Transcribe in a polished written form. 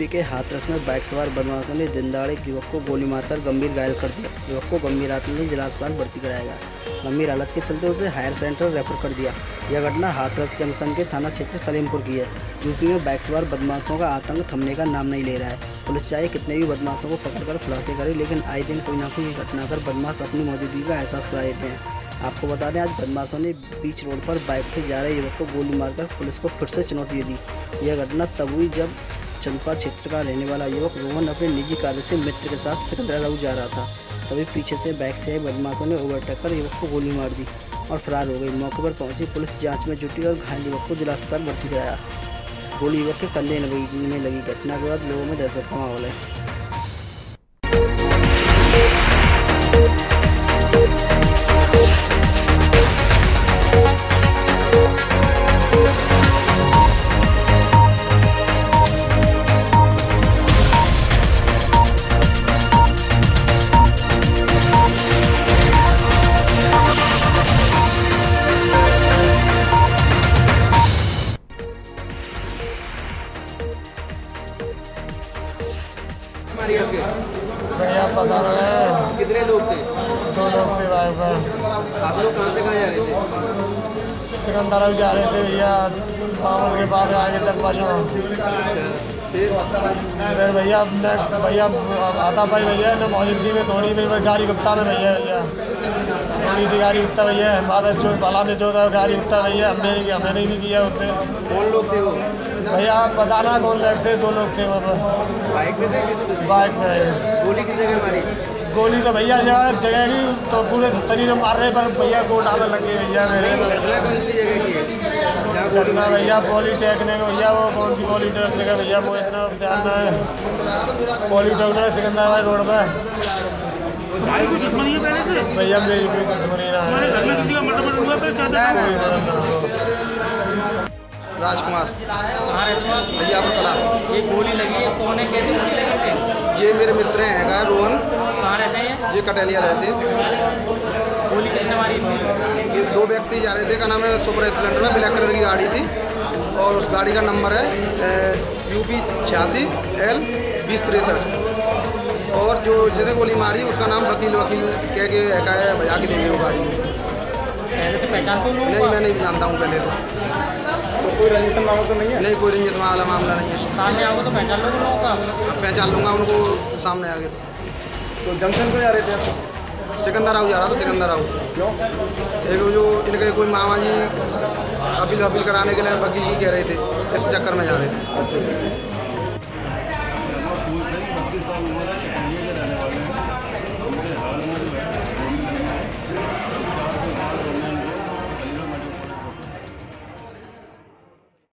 UP के हाथरस में bike सवार बदमाशों ने दिन दहाड़े एक युवक को गोली मारकर गंभीर घायल कर दिया। युवक को गंभीर हालत में जिला अस्पताल भर्ती कराया गया। गंभीर हालत के चलते उसे हायर सेंटर रेफर कर दिया। यह घटना हाथरस जंक्शन के थाना क्षेत्र सलीमपुर की है। यूपी में बाइक सवार बदमाशों का आतंक थमने का नाम नहीं ले रहा है। पुलिस चाहे कितने भी बदमाशों को पकड़कर खुलासे करे, लेकिन आए दिन कोई ना कोई घटना कर बदमाश अपनी मौजूदगी का एहसास करा देते हैं। आपको बता दें, आज बदमाशों ने बीच रोड पर बाइक से जा रहे युवक को गोली मारकर पुलिस को फिर से चुनौती दी। यह घटना तब हुई जब चंपा क्षेत्र का रहने वाला युवक रोहन अपने निजी कार्य से मित्र के साथ सिकंदराबाद जा रहा था। तभी पीछे से बाइक से आए बदमाशों ने ओवरटेक कर युवक को गोली मार दी और फरार हो गई। मौके पर पहुंची पुलिस जांच में जुटी और घायल युवक को जिला अस्पताल भर्ती कराया। गोली युवक के कंधे में लगी। घटना के बाद लोगों में दहशत का माहौल है। भैया पता नहीं कितने लोग थे? 2 लोग थे बाइक पर। आप लोग कहाँ से कहाँ जा रहे थे? सिकंदराबाद जा रहे थे भैया, मामूल के बाद आगे तक पहुँचा। फिर भैया आता पाई भैया न मौजूदगी में थोड़ी भी गाड़ी गुप्ता में भैया थोड़ी सी गाड़ी गुप्ता भैया हमारा चो भला ने चौथा गाड़ी गुप्ता भैया हमने भी किया उतने। कौन लोग थे वो? भैया पता ना कौन लोग थे, 2 लोग थे वहाँ पर। बाइक में थे? बाइक में। गोली किस जगह मारी? गोली तो भैया जगह की तो पूरे शरीर में मार रहे, पर भैया गोडा में लग गई भैया मेरे। कौन सी जगह की है? घटना भैया पॉलीटेक्निक भैया, वो कौन सी पॉलीटेक्निक है भैया, वो इतना ध्यान ना है। पॉलीटेक्निक सिकंदराबाद रोड पर। कोई दुश्मनी है पहले से? भैया मेरी कोई दुश्मनी ना है। घर में किसी का मर्डर हुआ फिर चाचा? राजकुमार। कहाँ रहते हो आप? भैया आप कला। ये गोली लगी है, कौन है, कैसे गोली लगी थे? ये मेरे मित्र हैं रोहन। कहाँ रहते हैं ये कटेलिया रहते। गोली किसने मारी? ये 2 व्यक्ति जा रहे थे, का नाम है सुपर स्प्लेंडर में, ब्लैक कलर की गाड़ी थी और उस गाड़ी का नंबर है UP 86 L 2063। और जो इसने गोली मारी उसका नाम वकील कह के है, भजा के ले गए वो गाड़ी। पहले से पहचान तो नहीं, मैं नहीं जानता हूँ पहले तो कोई रंजिश मामला तो नहीं है? नहीं, कोई रंजिश वाला मामला नहीं है। सामने आओगे तो पहचान लोगे लोगों का? पहचान लूँगा उनको सामने आगे। तो जंक्शन को जा रहे थे आप? सिकंदराबाद जा रहा था, सिकंदराबाद। क्यों? एक जो इनके कोई मामा जी अपील कराने के लिए वकील जी कह रहे थे, इस चक्कर में जा रहे थे।